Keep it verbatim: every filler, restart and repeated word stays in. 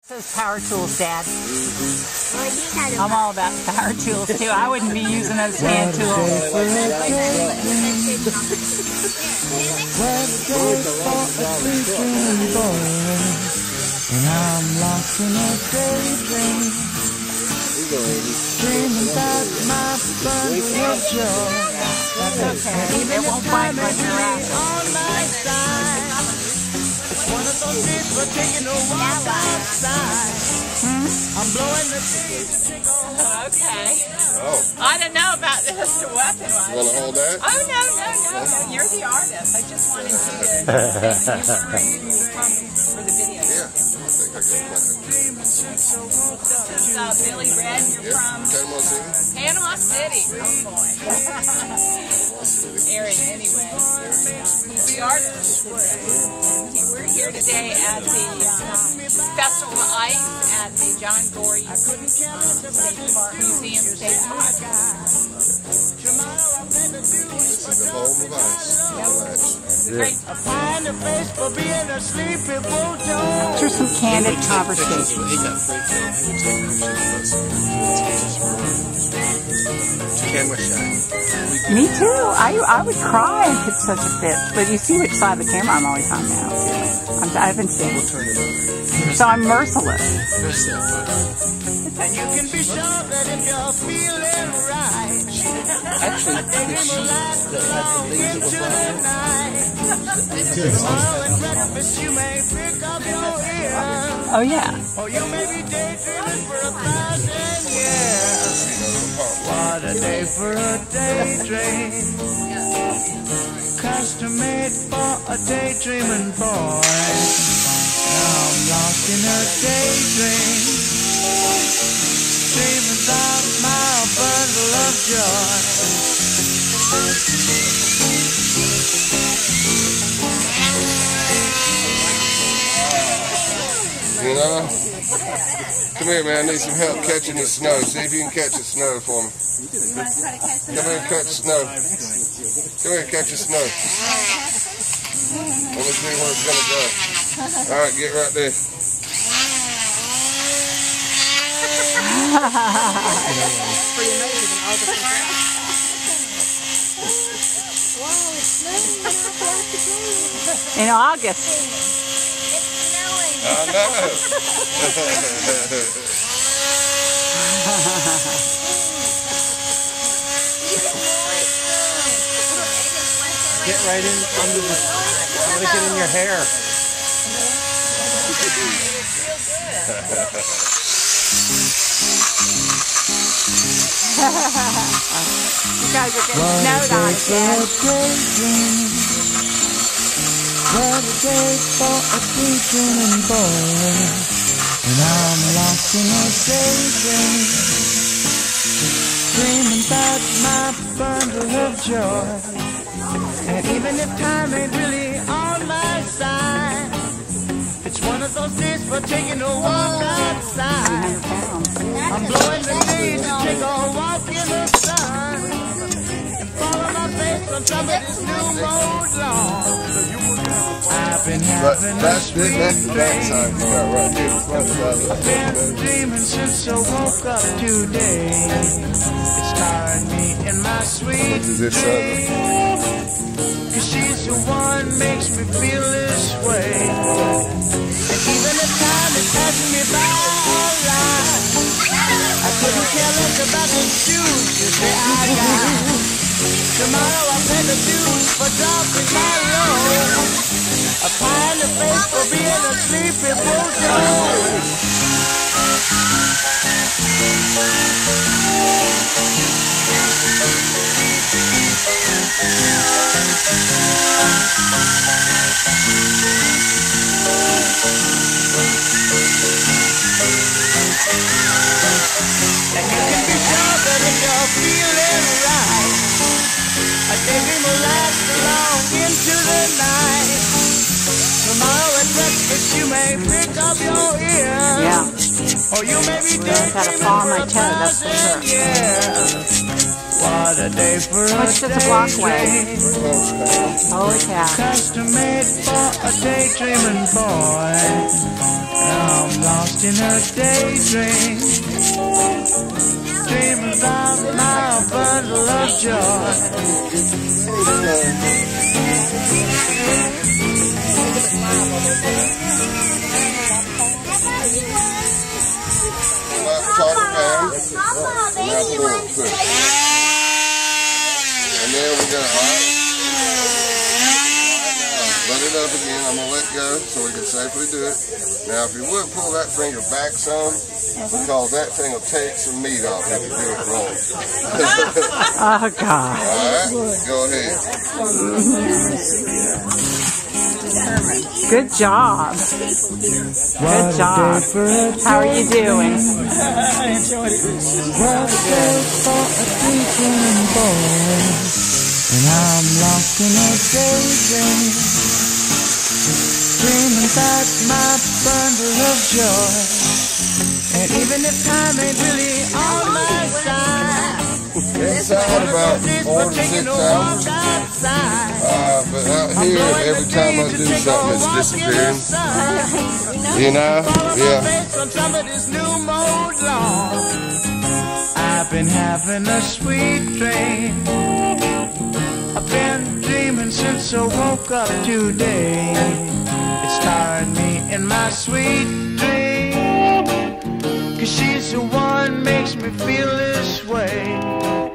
Those power tools, Dad. I'm all about power tools too. I wouldn't be using those hand tools. And I'm lost in a daydream, dreaming about my bundle of joy. That's okay. Even it won't bite when you're on my side. It's one of those days for taking a walk outside. Hmm? I'm blowing the trees. Okay. Oh. I don't know about this weapon. You want to hold that? Oh, no, no, no, no. You're the artist. I just wanted you to for the video. Yeah. I think I can play it. This is uh, Billy Red. You're Yeah. from Panama City. Panama City. Oh, boy. Aaron, anyway. The artist. We're here today at the um, Festival of Ice at the John Gorrie um, State Park Museum State Park. This is the home of ice. Great. Through some candid conversation. Me too. I I would cry if it's such a fit. But you see which side of the camera I'm always on now. I'm, I haven't seen. So I'm merciless. And you can be sure that if you're feeling right, actually, the sheet that had the things that were tomorrow at breakfast you may pick up your ear. Oh yeah. Or you may be daydreaming for a thousand years. What a day for a daydream, custom made for a daydreaming boy. Now I'm lost in a daydream, dreaming about my bundle of joy. You know? Come here, man. I need some help catching the snow. See if you can catch the snow for me. Come here and catch the snow. Come here and catch the snow. Let me see where it's going to go. All right, get right there. In August. I know. Get right in under the, like it in your hair. You guys are getting snowed on again. What a day for a daydreaming boy, and I'm lost in a daydream, dreaming about my bundle of joy. And even if time ain't really on my side, it's one of those days for taking a walk outside. I'm blowing the days to take a walk in the sun, and follow my face on top of this new mode lawn. I've been having But that's, a sweet that's the back dream. side. You got right here. Front side. I've been dreaming since I woke up today. It's tiring me in my sweet This dream, cause she's the one makes me feel this way. And even if time is passing me by alright, I couldn't care less about the shoes you say I got. Tomorrow I'll pay the dues for dropping my load, a pie in the face for being a sleepy bulldog. And you can be sure that if you're feeling right, a daydream will last long into the night. Tomorrow at breakfast you may pick up your ear. Yeah. Or you may be Learned how to fall on my toe, that's for sure. What a day for a What's just a block away? Holy cow. Custom made for a daydreaming boy. Now I'm lost in a daydream, dreaming about my bundle of joy. Top it down. Now pull it quick. And then we're gonna alright. Let it up again. I'm gonna let go so we can safely do it. Now, if you would pull that finger back some, because that thing will take some meat off if you do it wrong. Oh God! Alright, go ahead. Good job. Good job. How are you doing? I enjoyed it. Well, for a teaching boy, and I'm lost in a daydream, dreaming about my bundle of joy. And even if time ain't really on my side, Inside about four to six hours. Uh, but out here, every time I do something, it's disappearing. You know? Yeah. I've been having a sweet dream. I've been dreaming since I woke up today. It started me in my sweet dream, 'cause she's the one makes me feel this way.